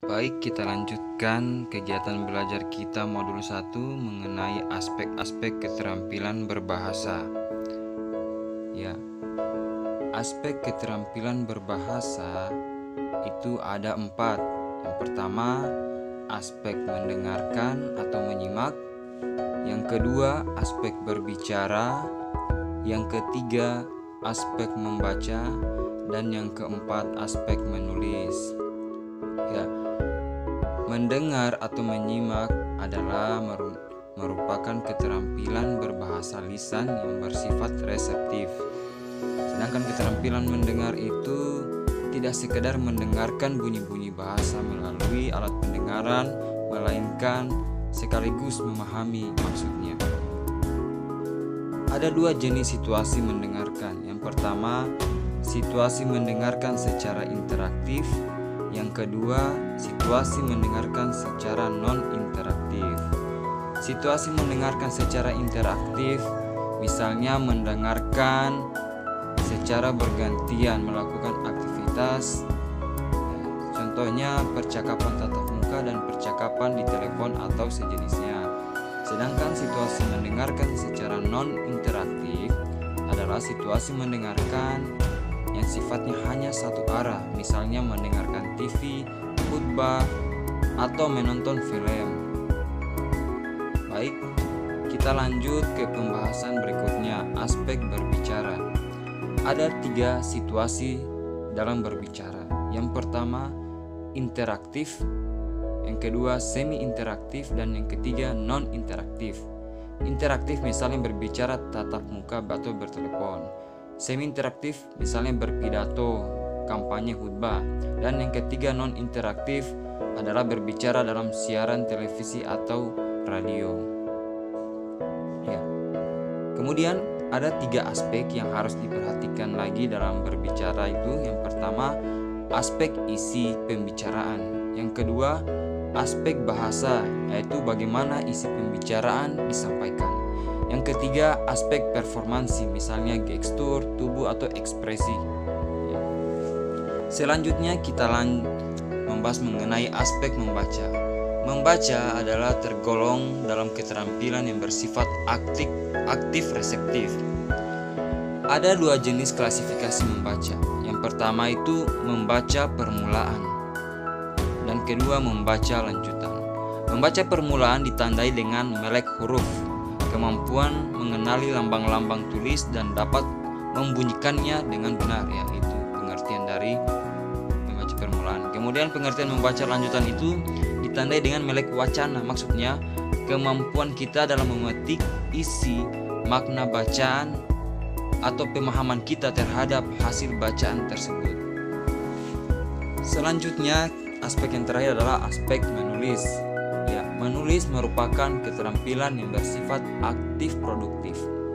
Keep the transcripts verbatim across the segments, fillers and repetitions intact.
Baik, kita lanjutkan kegiatan belajar kita modul satu mengenai aspek-aspek keterampilan berbahasa. Ya, aspek keterampilan berbahasa itu ada empat. Yang pertama, aspek mendengarkan atau menyimak. Yang kedua, aspek berbicara. Yang ketiga, aspek membaca. Dan yang keempat, aspek menulis. Ya, mendengar atau menyimak adalah merupakan keterampilan berbahasa lisan yang bersifat reseptif. Sedangkan keterampilan mendengar itu tidak sekedar mendengarkan bunyi-bunyi bahasa melalui alat pendengaran, melainkan sekaligus memahami maksudnya. Ada dua jenis situasi mendengarkan. Yang pertama, situasi mendengarkan secara interaktif. Yang kedua, situasi mendengarkan secara non-interaktif. Situasi mendengarkan secara interaktif, misalnya mendengarkan secara bergantian melakukan aktivitas. Contohnya percakapan tatap muka dan percakapan di telepon atau sejenisnya. Sedangkan situasi mendengarkan secara non-interaktif adalah situasi mendengarkan yang sifatnya hanya satu arah, misalnya mendengarkan T V, khutbah, atau menonton film. Baik, kita lanjut ke pembahasan berikutnya, aspek berbicara. Ada tiga situasi dalam berbicara. Yang pertama, interaktif. Yang kedua, semi-interaktif. Dan yang ketiga, non-interaktif. Interaktif misalnya berbicara tatap muka atau bertelepon. Semi-interaktif misalnya berpidato, kampanye, khutbah. Dan yang ketiga, non-interaktif adalah berbicara dalam siaran televisi atau radio. Ya. Kemudian ada tiga aspek yang harus diperhatikan lagi dalam berbicara itu. Yang pertama, aspek isi pembicaraan. Yang kedua, aspek bahasa, yaitu bagaimana isi pembicaraan disampaikan. Yang ketiga, aspek performansi, misalnya gestur, tubuh, atau ekspresi. Ya. Selanjutnya kita lanjut membahas mengenai aspek membaca. Membaca adalah tergolong dalam keterampilan yang bersifat aktif, aktif reseptif. Ada dua jenis klasifikasi membaca. Yang pertama itu membaca permulaan, dan kedua membaca lanjutan. Membaca permulaan ditandai dengan melek huruf, kemampuan mengenali lambang-lambang tulis dan dapat membunyikannya dengan benar, ya, itu pengertian dari membaca permulaan. Kemudian pengertian membaca lanjutan itu ditandai dengan melek wacana, maksudnya kemampuan kita dalam memetik isi makna bacaan atau pemahaman kita terhadap hasil bacaan tersebut. Selanjutnya, aspek yang terakhir adalah aspek menulis. Ya, menulis merupakan keterampilan yang bersifat aktif produktif.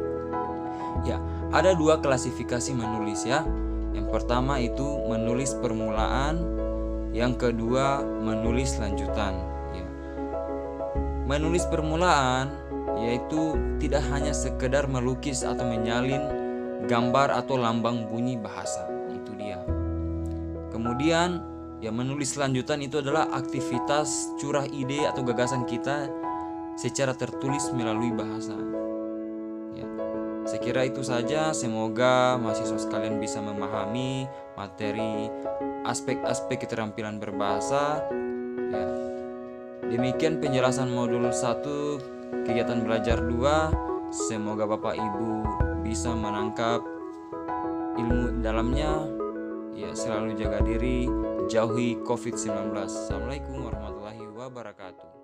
Ya, ada dua klasifikasi menulis, ya. Yang pertama itu menulis permulaan, yang kedua menulis lanjutan. Ya. Menulis permulaan yaitu tidak hanya sekedar melukis atau menyalin gambar atau lambang bunyi bahasa, itu dia. Kemudian ya, menulis lanjutan itu adalah aktivitas curah ide atau gagasan kita secara tertulis melalui bahasa. Ya, saya kira itu saja. Semoga mahasiswa sekalian bisa memahami materi aspek-aspek keterampilan berbahasa. Ya, demikian penjelasan modul satu kegiatan belajar dua. Semoga Bapak Ibu bisa menangkap ilmu dalamnya. Ya, selalu jaga diri, jauhi covid sembilan belas. Assalamualaikum warahmatullahi wabarakatuh.